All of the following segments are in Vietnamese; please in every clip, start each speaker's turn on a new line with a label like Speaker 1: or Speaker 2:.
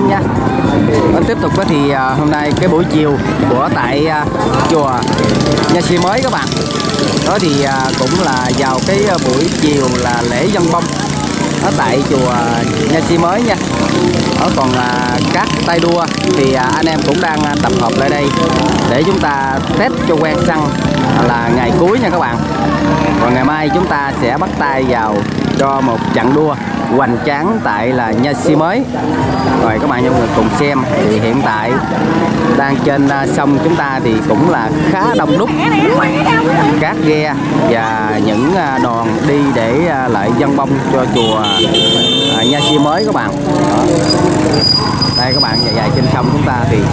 Speaker 1: em nha. Tiếp tục thì hôm nay cái buổi chiều của tại chùa Nha Si Mới các bạn. Đó thì cũng là vào cái buổi chiều là lễ dân bông ở tại chùa Nha Si Mới nha. Ở còn các tay đua thì anh em cũng đang tập hợp lại đây để chúng ta test cho quen xăng là ngày cuối nha các bạn. Còn ngày mai chúng ta sẽ bắt tay vào cho một trận đua hoành tráng tại là Nha Si Mới. Rồi các bạn cùng xem thì hiện tại đang trên sông chúng ta thì cũng là khá đông đúc các ghe và những đoàn đi để lại dân bông cho chùa Nha Si Mới các bạn. Đó. Đây các bạn dài trên sông chúng ta thì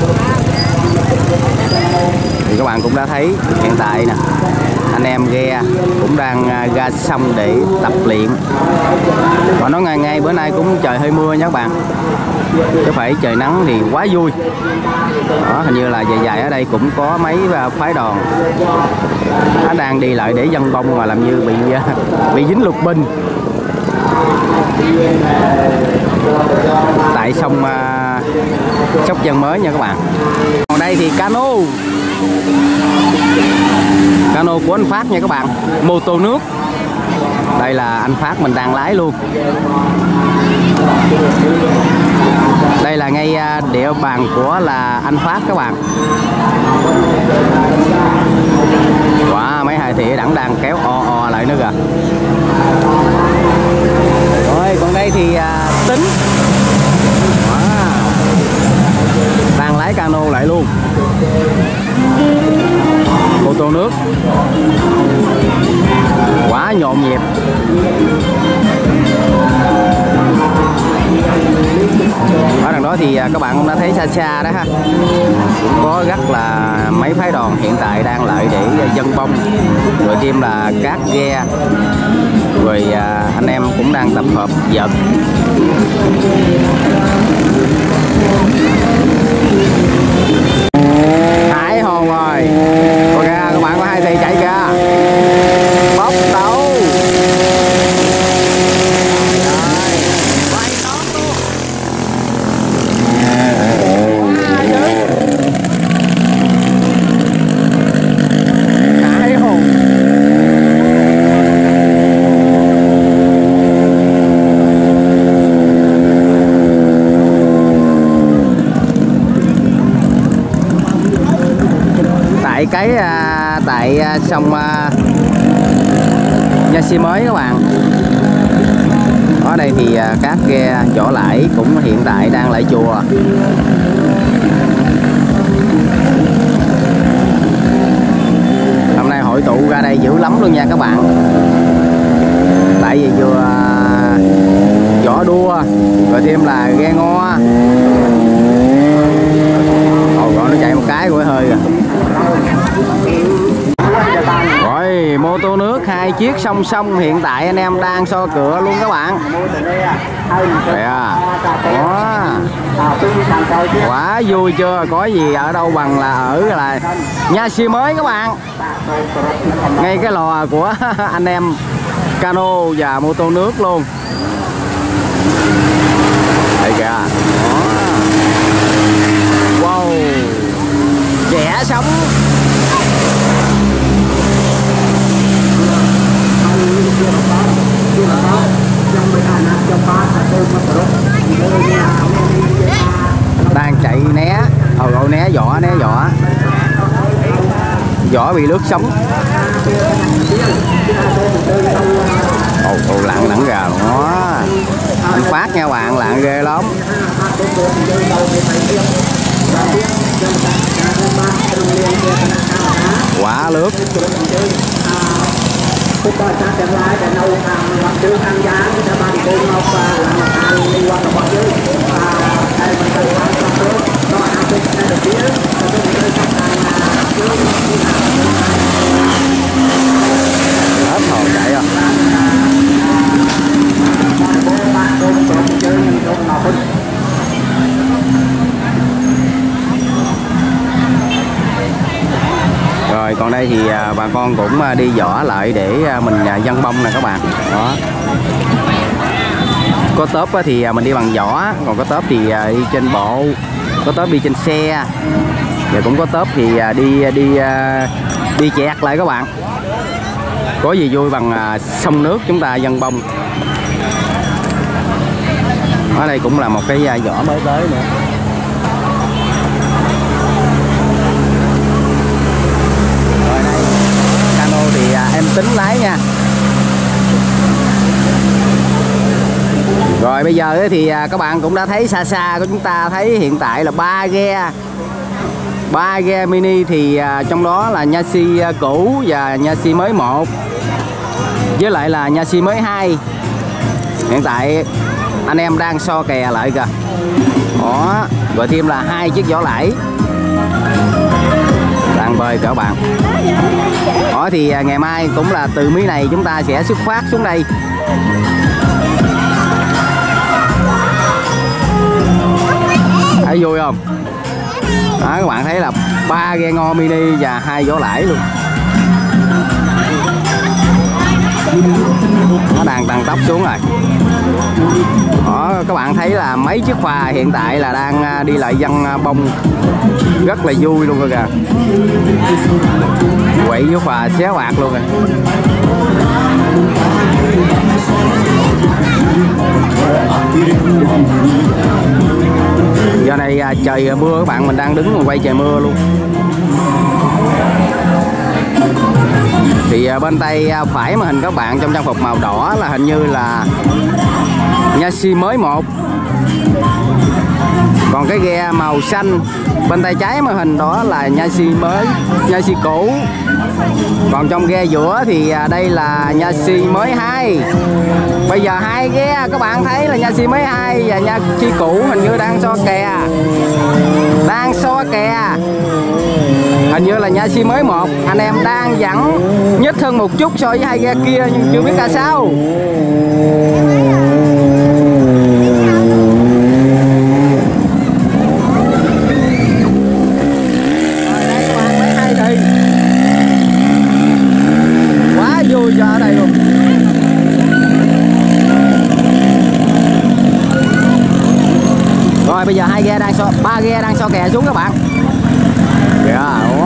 Speaker 1: các bạn cũng đã thấy hiện tại nè, anh em ghe cũng đang ra sông để tập luyện. Và nói ngay bữa nay cũng trời hơi mưa nha các bạn, chứ phải trời nắng thì quá vui. Đó, hình như là dài ở đây cũng có mấy phái đoàn nó đang đi lại để dân bông mà làm như bị dính lục binh tại sông Sóc Trăng Mới nha các bạn. Còn đây thì cano của anh Phát nha các bạn, mô tô nước. Đây là anh Phát mình đang lái luôn. Đây là ngay địa bàn của là anh Phát các bạn. Wow, mấy hai thị đẳng đang kéo o lại nữa kìa. Rồi còn đây thì Tính đang lái cano lại luôn, ô tô nước quá nhộn nhịp. Ở đằng đó thì các bạn cũng đã thấy xa đó ha, cũng có rất là mấy phái đoàn hiện tại đang lại để dân bông, rồi thêm là các ghe, rồi anh em cũng đang tập hợp vợt. Hải hồn rồi, coi ra các bạn có hai thầy chạy kìa, bốc đấu. Tại sông Nha Si Mới các bạn. Ở đây thì các ghe vỏ lãi cũng hiện tại đang lại chùa. Hôm nay hội tụ ra đây dữ lắm luôn nha các bạn. Tại vì vừa vỏ đua rồi thêm là ghe ngo. Nó chạy một cái của hơi rồi. Rồi mô tô nước hai chiếc song song, hiện tại anh em đang so cửa luôn các bạn. Đây quá vui chưa, có gì ở đâu bằng là ở là Nha Si Mới các bạn, ngay cái lò của anh em cano và mô tô nước luôn. Đây kìa. Wow, trẻ sống. Đang chạy né, né vỏ bị lướt sóng. Lặn lẫn gà đó. Anh Phát nha bạn, lặn ghê lắm. Quá lướt. Hết hồn chạy rồi. Rồi còn đây thì bà con cũng đi vỏ lại để mình dân bông nè các bạn. Đó. Có tốp thì mình đi bằng giỏ, còn có tốp thì đi trên bộ, có tốp đi trên xe, và cũng có tốp thì đi chẹt lại các bạn. Có gì vui bằng sông nước chúng ta dâng bông. Ở đây cũng là một cái giỏ mới tới nữa. Rồi đây cano thì em tính lái nha. Rồi bây giờ thì các bạn cũng đã thấy xa xa của chúng ta thấy hiện tại là 3 ghe mini, thì trong đó là nha si cũ và nha si mới 1 với lại là nha si mới 2. Hiện tại anh em đang so kè lại kìa. Đó, rồi thêm là 2 chiếc vỏ lãi đang bơi các bạn. Đó thì ngày mai cũng là từ mí này chúng ta sẽ xuất phát xuống đây. Thấy vui không? Đó, các bạn thấy là 3 ghe ngô mini và 2 vỏ lãi luôn. Nó đang tăng tốc xuống rồi. Đó, các bạn thấy là mấy chiếc phà hiện tại là đang đi lại dân bông rất là vui luôn rồi kìa. Quậy với phà xé bạc luôn rồi. Giờ này trời mưa các bạn, mình đang đứng quay trời mưa luôn. Thì bên tay phải màn hình các bạn trong trang phục màu đỏ là hình như là nha si mới 1. Còn cái ghe màu xanh bên tay trái màn hình đó là nha si mới, nha si cũ. Còn trong ghe giữa thì đây là nha si mới 2. Bây giờ 2 ghe các bạn thấy là nha si mới 2 và nha si cũ hình như đang so kè. Đang so kè. Hình như là nha si mới 1 anh em đang dẫn nhích hơn một chút so với 2 ghe kia, nhưng chưa biết là sao. Ở đây luôn. Rồi bây giờ 2 ghe đang so, 3 ghe đang so kè xuống các bạn. Kìa,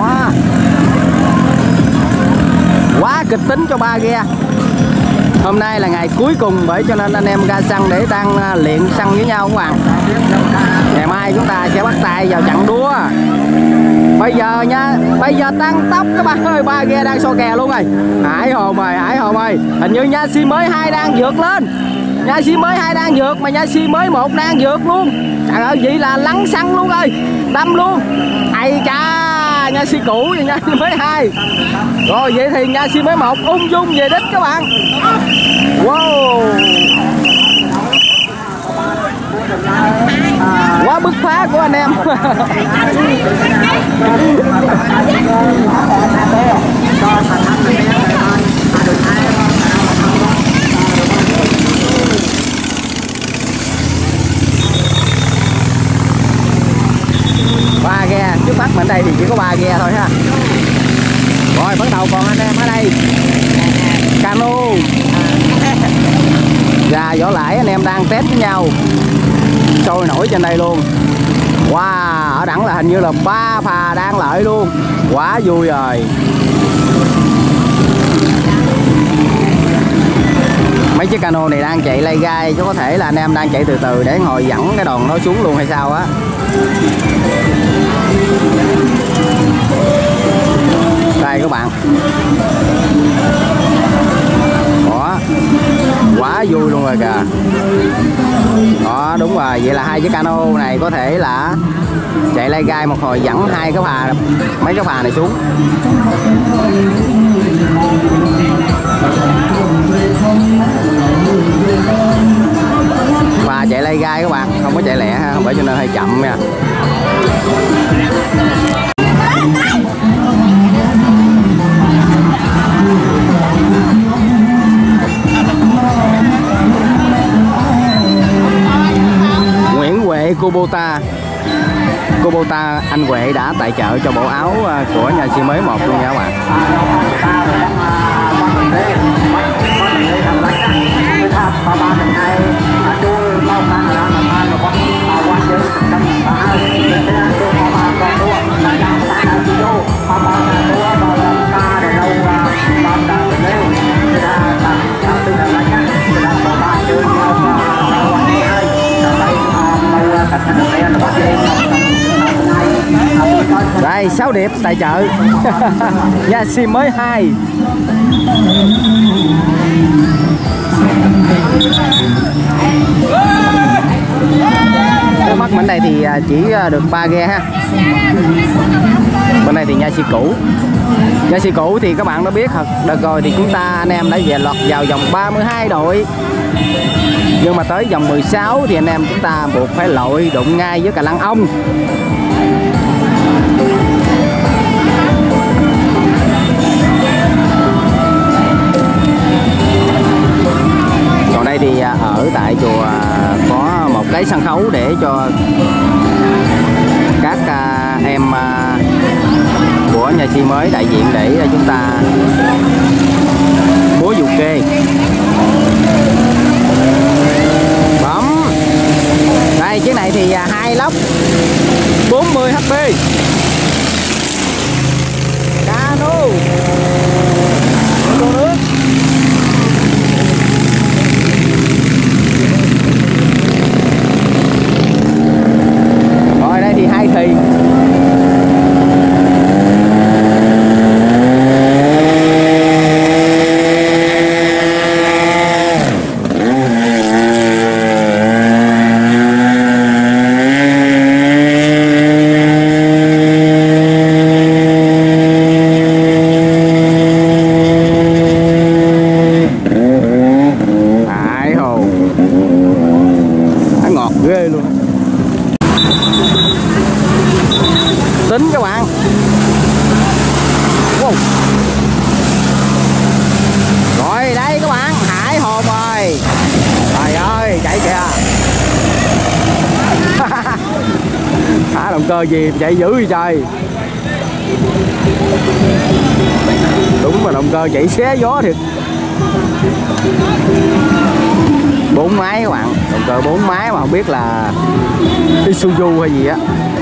Speaker 1: quá kịch tính cho 3 ghe. Hôm nay là ngày cuối cùng, bởi cho nên anh em ra sân để đang luyện sân với nhau các bạn. Ngày mai chúng ta sẽ bắt tay vào trận đua. Bây giờ nha, bây giờ tăng tốc các bạn ơi, 3 ghe đang so kè luôn rồi. Hải hồn ơi, Hải hồn ơi. Hình như nha si mới 2 đang vượt lên. Nha si mới 2 đang vượt mà nha si mới 1 đang vượt luôn. Trời ơi, vậy là lăn xăng luôn rồi. Đâm luôn. Ây cha, nha si cũ và nha si mới 2. Rồi vậy thì nha si mới 1 ung dung về đích các bạn. Wow. Quá bứt phá của anh em. Ba ghe trước mắt mình đây thì chỉ có 3 ghe thôi ha. Rồi bắt đầu còn anh em ở đây cano và vỏ lãi anh em đang test với nhau sôi nổi trên đây luôn. Wow, ở đẳng là hình như là 3 phà đang lợi luôn, quá vui rồi. Mấy chiếc cano này đang chạy lay gai, chứ có thể là anh em đang chạy từ từ để ngồi dẫn cái đoàn nó xuống luôn hay sao á. Đây các bạn. Đó, quá vui luôn rồi kìa. Đó, đúng rồi, vậy là 2 chiếc cano này có thể là chạy lay gai một hồi dẫn 2 cái phà, mấy cái phà này xuống. Phà chạy lay gai các bạn, không có chạy lẹ ha, bởi cho nên hơi chậm nha. Nguyễn Huệ Kubota anh Huệ đã tài trợ cho bộ áo của nhà si mới 1 luôn nha các bạn. Đây 6 điệp tại chợ Nha Si mới 2. Trước mắt bên đây thì chỉ được 3 ghe ha. Bên đây thì Nha Si cũ. Nha Si cũ thì các bạn đã biết thật. Đợt rồi thì chúng ta anh em đã về lọt vào vòng 32 đội. Nhưng mà tới vòng 16 thì anh em chúng ta buộc phải lội đụng ngay với Cà Lăng Ông. Còn đây thì ở tại chùa có một cái sân khấu để cho các em của Nha Si mới đại diện để chúng ta múa dù kê. Bấm. Đây chiếc này thì 2 lốc 40 HP. Cano. Cô nước. Rồi đây thì 2 thì. Ghê luôn. Tính các bạn. Wow. Rồi đây các bạn, hải hồn rồi. Trời ơi, chạy kìa. Thả động cơ gì chạy dữ vậy trời. Đúng là động cơ chạy xé gió thiệt. 4 máy các bạn, động cơ 4 máy mà không biết là Isuzu hay gì á.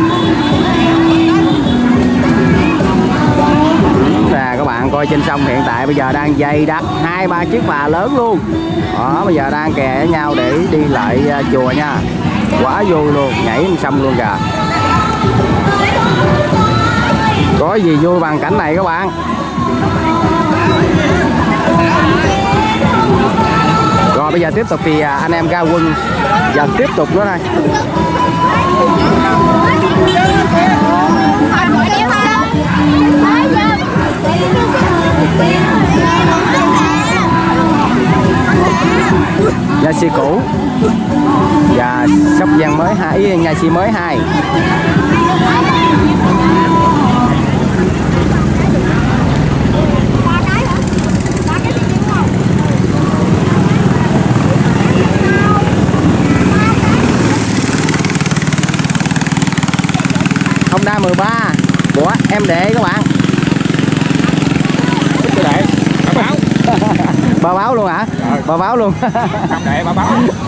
Speaker 1: Là các bạn coi trên sông hiện tại bây giờ đang dày đặc 2-3 chiếc phà lớn luôn. Đó, bây giờ đang kè với nhau để đi lại chùa nha. Quá vui luôn, nhảy lên sông luôn kìa. Có gì vui bằng cảnh này các bạn. Rồi bây giờ tiếp tục thì anh em ra quân và tiếp tục nữa đây. Nha Si cũ và Sóc Giang mới 2, Nha Si mới 2. Honda 13 của em Đệ các bạn.
Speaker 2: Đệ, bà báo.
Speaker 1: Bà báo luôn hả? Bà báo luôn.
Speaker 2: Em Đệ, bà báo.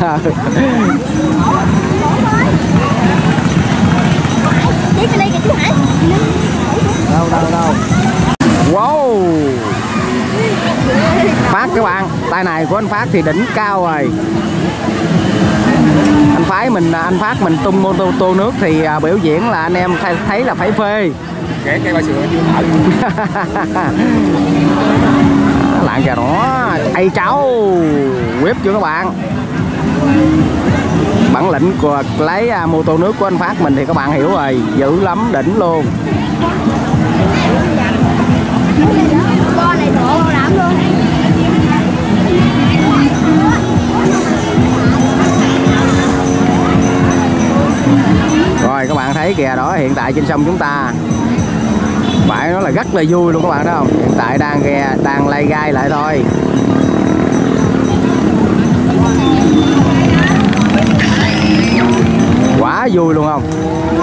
Speaker 1: Đâu. Wow. Phát các bạn, tay này của anh Phát thì đỉnh cao rồi. Anh Phát mình tung mô tô nước thì biểu diễn là anh em thấy là phải phê.
Speaker 2: Kể cây ba sữa chưa thở.
Speaker 1: Lạng kìa đó, ai cháu whip chưa các bạn. Bản lĩnh của lấy mô tô nước của anh Phát mình thì các bạn hiểu rồi, dữ lắm, đỉnh luôn. Rồi các bạn thấy kìa đó, hiện tại trên sông chúng ta phải nói là rất là vui luôn các bạn, thấy không? Hiện tại đang lay gai lại thôi. Quá vui luôn không?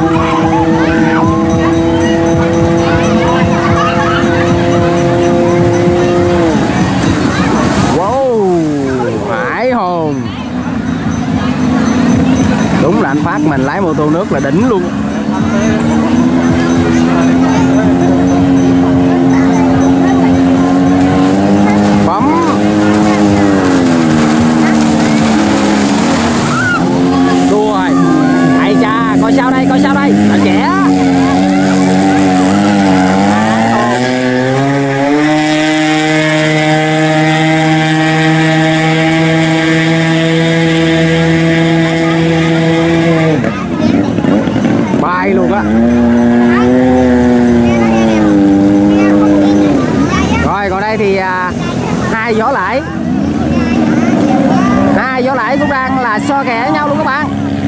Speaker 1: Wow, hải hồn. Đúng là anh Phát mình lái mô tô nước là đỉnh luôn. so kè với nhau luôn các bạn.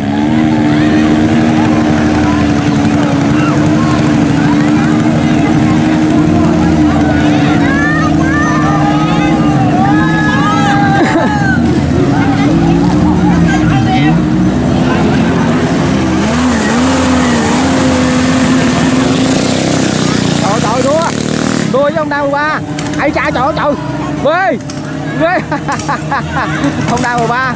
Speaker 1: Trời đua với ông Đa 13. Ây cha trời trời ghê ghê. Ông Đa 13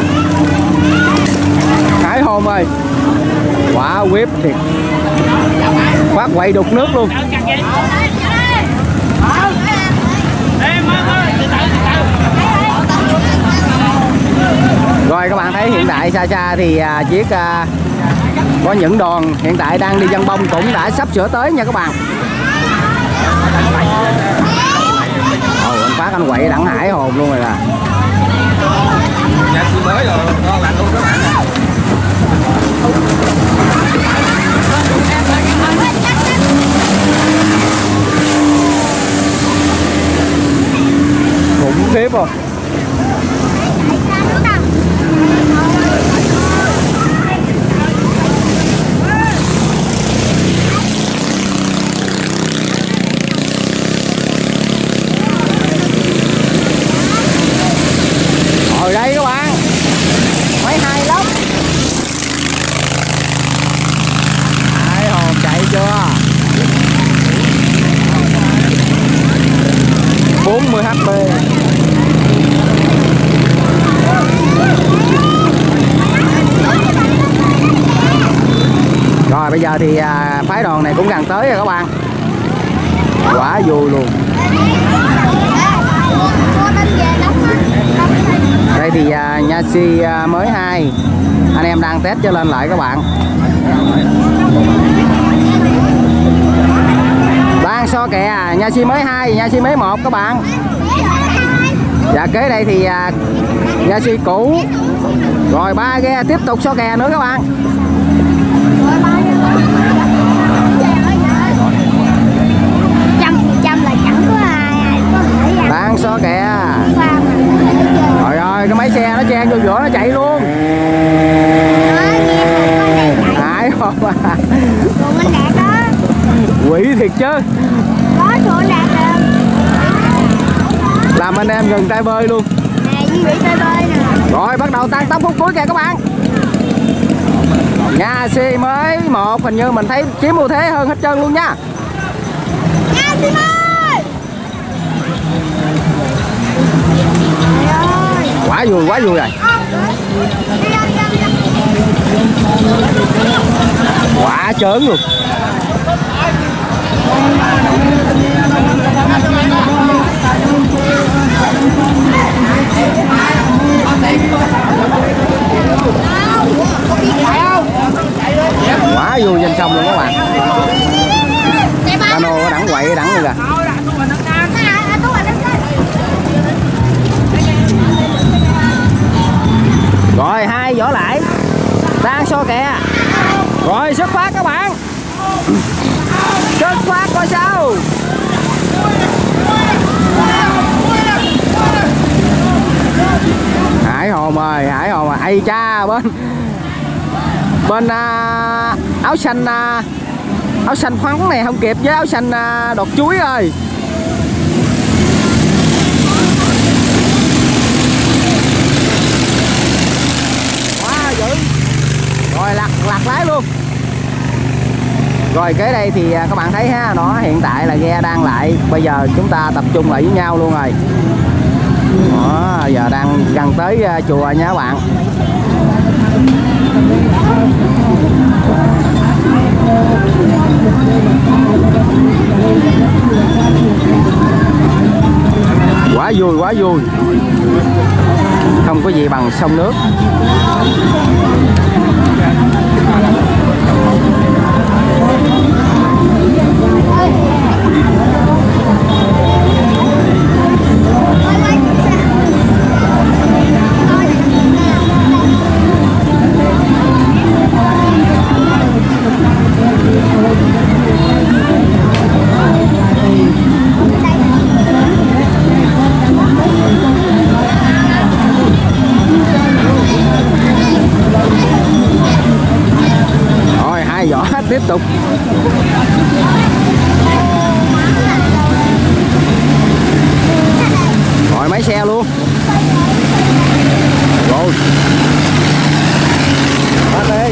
Speaker 1: Hải hồn ơi, quả whip thiệt, phát quậy đục nước luôn. Rồi các bạn thấy hiện tại xa xa thì chiếc có những đoàn hiện tại đang đi dân bông cũng đã sắp sửa tới nha các bạn. Anh Phát anh quậy đẳng hải hồn luôn rồi là.
Speaker 2: Nhà xi mới rồi, ngon lành luôn các bạn.
Speaker 1: Khủng khiếp không? Rồi đây các bạn, máy hay lắm. Hải hồn chạy chưa? 40 HP. Rồi bây giờ thì phái đoàn này cũng gần tới rồi các bạn. Quá vui luôn. Đây thì nha si mới 2 anh em đang test cho lên lại các bạn. Đang so kè nha si mới 2, nha si mới 1 các bạn. Và kế đây thì nha si cũ. Rồi 3 ghe tiếp tục so kè nữa các bạn. Đang so kè. Trời ơi, cái máy xe nó chen vô giữa nó chạy luôn. Hải không à. Quỷ thiệt chứ. Làm anh em gần tay bơi luôn. Rồi bắt đầu tăng tốc phút cuối kìa các bạn. Nha si mới 1 hình như mình thấy chiếm ưu thế hơn hết trơn luôn nha. Nha si mới. Quá vui rồi. Quá trớn luôn. Quá vui trên sông luôn các bạn. Cano có đẳng quậy đẳng luôn kìa. Rồi 2 vỏ lại đang so kè. Rồi xuất phát các bạn. Xuất phát coi sao. Hải hồn ơi, Hải hồn à. Ây cha, bên áo xanh khoắn này không kịp với áo xanh đọt chuối ơi. Quá dữ. Rồi lật lái luôn. Rồi kế đây thì các bạn thấy ha, nó hiện tại là ghe đang lại. Bây giờ chúng ta tập trung lại với nhau luôn rồi. Đó, giờ đang gần tới chùa nha các bạn. Quá vui. Không có gì bằng sông nước. xe luôn. Rồi. Bắt đi.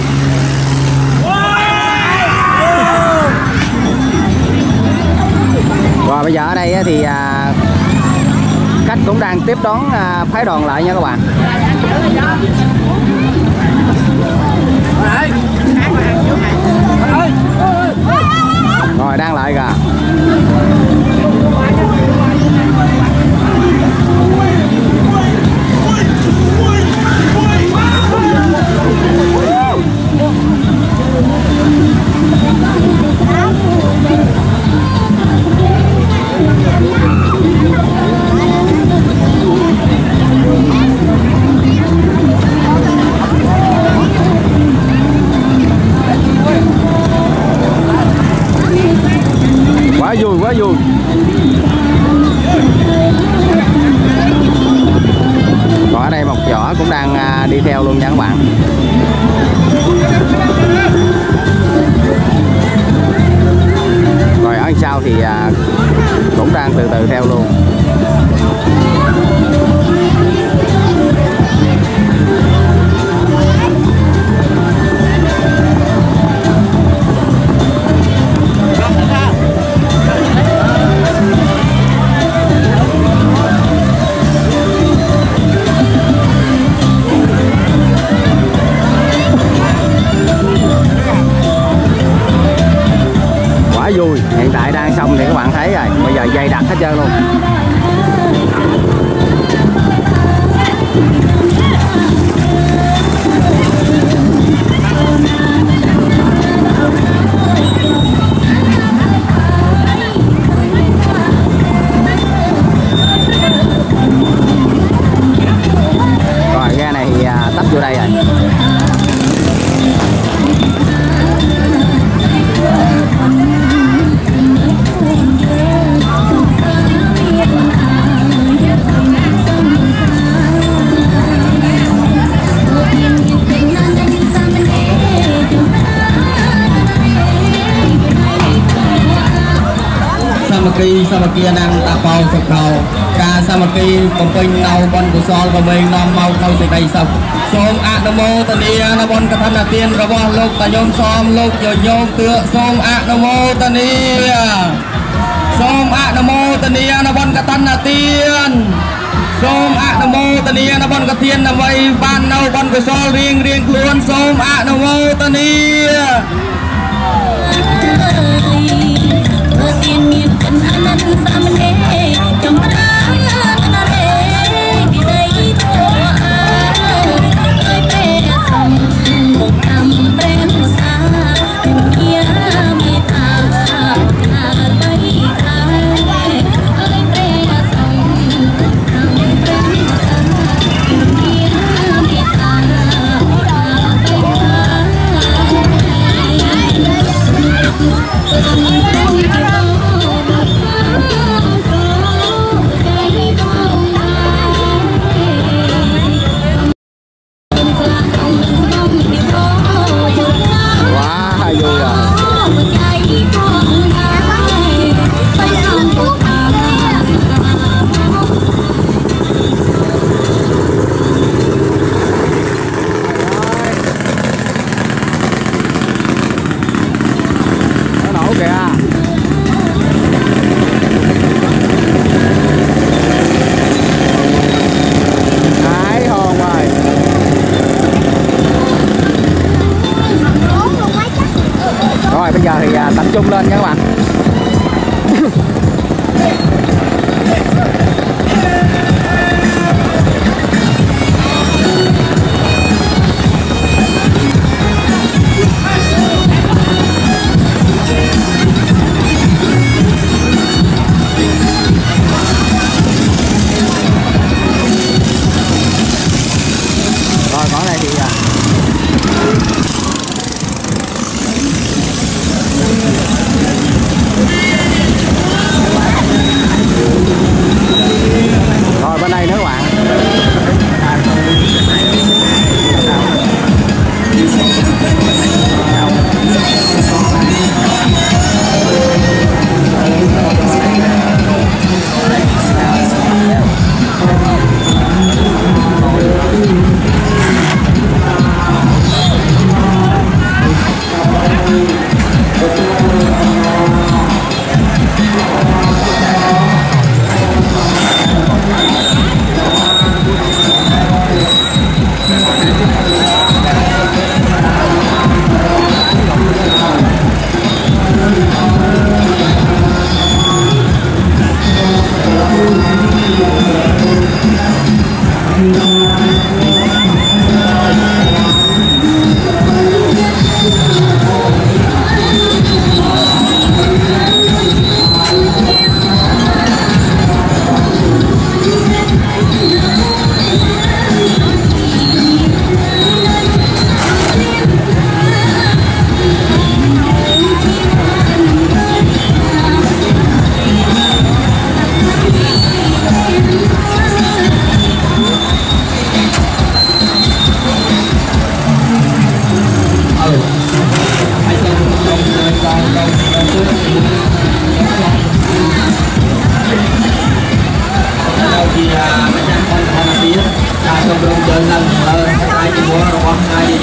Speaker 1: Và bây giờ ở đây thì khách cũng đang tiếp đón phái đoàn lại nha các bạn. Rồi đang lại kìa. Quá vui, quá vui. Còn ở đây một giỏ cũng đang đi theo luôn nha các bạn. Rồi ở sau thì cũng đang từ từ theo luôn. Vui, hiện tại đang xong thì các bạn thấy rồi, bây giờ dày đặc hết trơn luôn. Rồi ga này thì tấp vô đây rồi.
Speaker 3: Sa mạc kia đang ta bao sập cầu ca sa mạc kia còn pin nâu con của sol và mình non mau khâu từ đây sập xôm Adamo tania na bon cả thân là tiên rồi bon lục ta nhôm xôm lục rồi nhôm tựa xôm Adamo tania xôm Adamo tania na bon cả thân là tiên xôm Adamo tania na bon cả tiên là vậy ban nâu con của sol riêng riêng luôn xôm Adamo tania tiên miền chân anh sa mình ê trong ra na rê đi đây thôi ơi bé sông một năm bên xa kia mi ta bay ta ơi bé sông một năm bên xa kia mi ta bay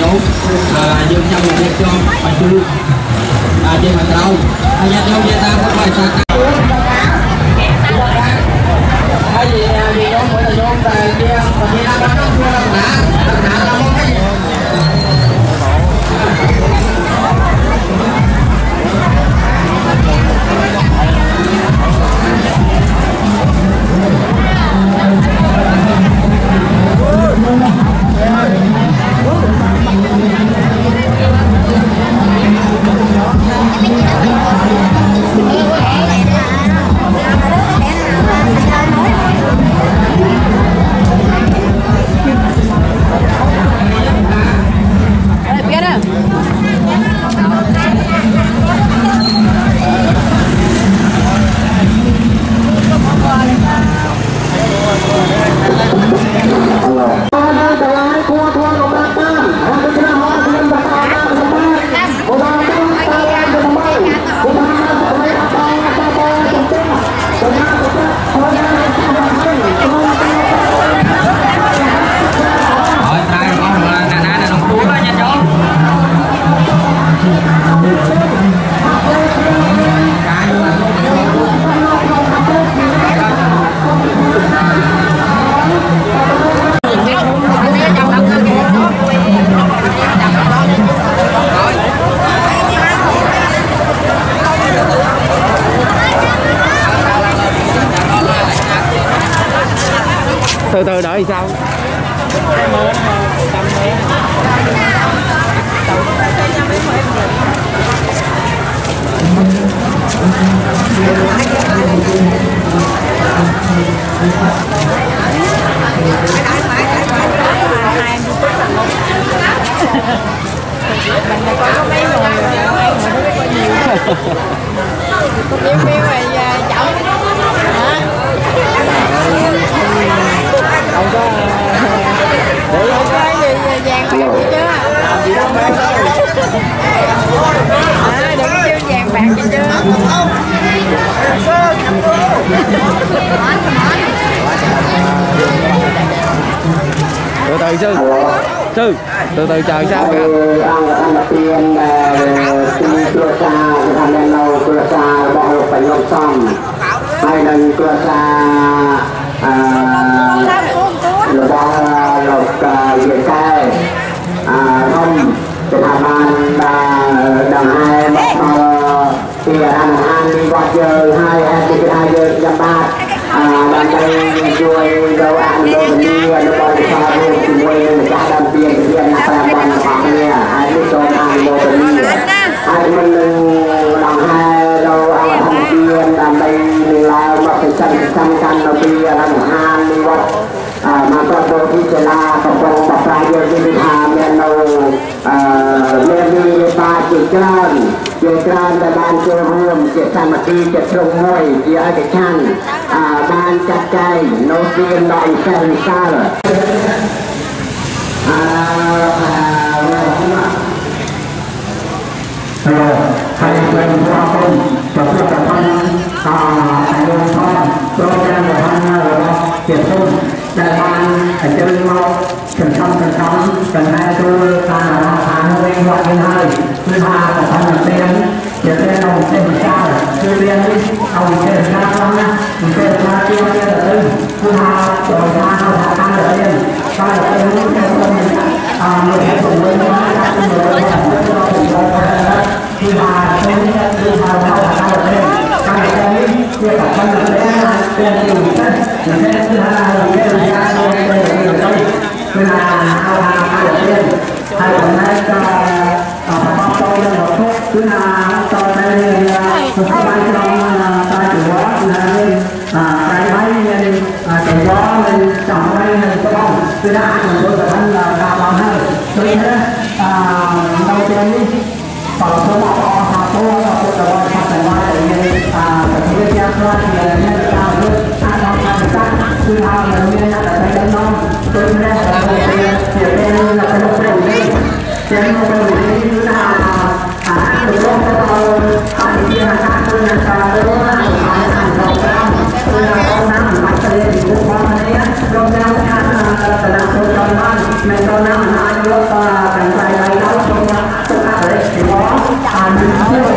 Speaker 3: dấu dương trong một việc cho bà chú trên mặt đầu nhà dấu gia ta có bài sạc cái gì giống mỗi là giống tại kia và khi nó bắn nó thua là nã là một cái
Speaker 1: từ từ đợi sao từ từ sư từ từ chờ sao kìa
Speaker 3: hai lần cửa xa lột về cây không thì hà ban đằng hai bắt thì đằng hai đi qua chơi hai giờ dăm ba đằng đây vui đâu ăn đâu đi đâu coi thì sao đi cùng quê người ta làm tiền là làm bằng khoảng này hai đứa cho ăn đâu đi hai mình đằng hai đâu ăn thằng kia đằng đây là mặc cái chân nó đi làm hai đi qua mà có đôi khi sẽ là cộng đồng tập ra giờ đi tham nên đâu nên đi ba chuyện trơn để ban chơi hôm chuyện tham mặt đi chuyện trông ngồi thì ai cái chăn ban chặt cây nấu tiền đòi xe xa rồi thầy quen qua không cho các bạn thầy luôn thôi cho cha của anh rồi tiền không đại ban thầy chơi mau cần cần hai tôi ta là tháng lên gọi lên hai thứ ba là tháng là tiền tiền tiền đồng tiền sao chơi tiền đi ông tiền sao không nhá mình tiền ra kia kia là tư thứ hai rồi ta là tiền ta là tiền những cái công người hay cùng với nhau ta cũng người làm cho thứ ba thứ ba là ta là tiền ta là tiền kia cả ta là tiền dùng cái thứ hai là cái thứ hai là nên là hai đầu tiên hai tuần nay cho bắt tôi lên một phút thứ hai cho đây một cái bài trong tay chủ đó là lên cái máy lên cái gió lên trọng đây lên cái bông thứ hai mình tôi thấy là đa bằng hơn tôi thế đầu tiên đi còn số một họ số là tôi đã gọi là phải nói để nghe cái thứ kia qua thì là nghe được cao hơn hai năm thứ hai là nghe là thấy đến non tôi nghe là tiền đen là cái một đầu đi tiền một đầu đi thứ nào từ lúc tôi học thì kia là các tôi là tôi là hàng đầu cao tôi là con năm bắt tay thì cũng có đấy rồi theo cái là tôi cho nó mình cho nó hai lúc cảnh tay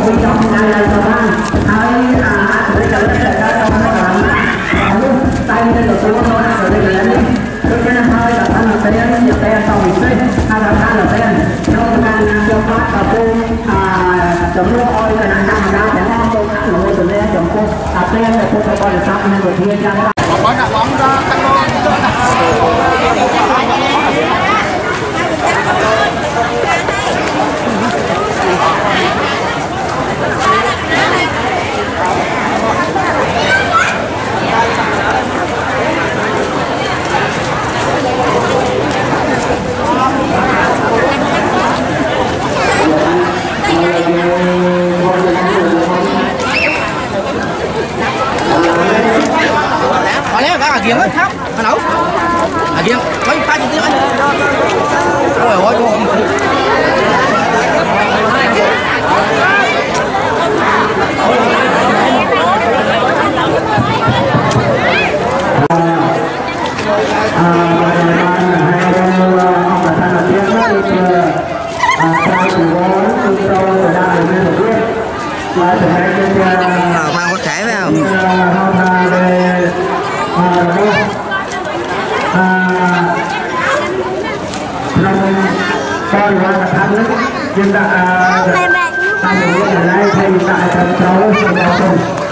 Speaker 3: quý trong ngày này rồi anh hãy để cho nó ra trong các bạn tay lên được xuống thôi rồi đi lên đi tôi cho nên hơi là anh là tiền nhập tiền sau mình đi hay là anh là tiền trong ngành cho phát và cô chấm luôn ôi là năng năng ra để ngon tôi ăn rồi từ đây chấm cô tiền là cô cho con xong nên rồi thiên ra bóng ra
Speaker 1: Giếng á, thắp, mà nấu. Giếng, mấy pha gì tiếng anh. Ôi ôi, mang có trẻ phải không?
Speaker 3: Con qua là thăm đấy, nhưng đã thăm ở đây thì tại thành phố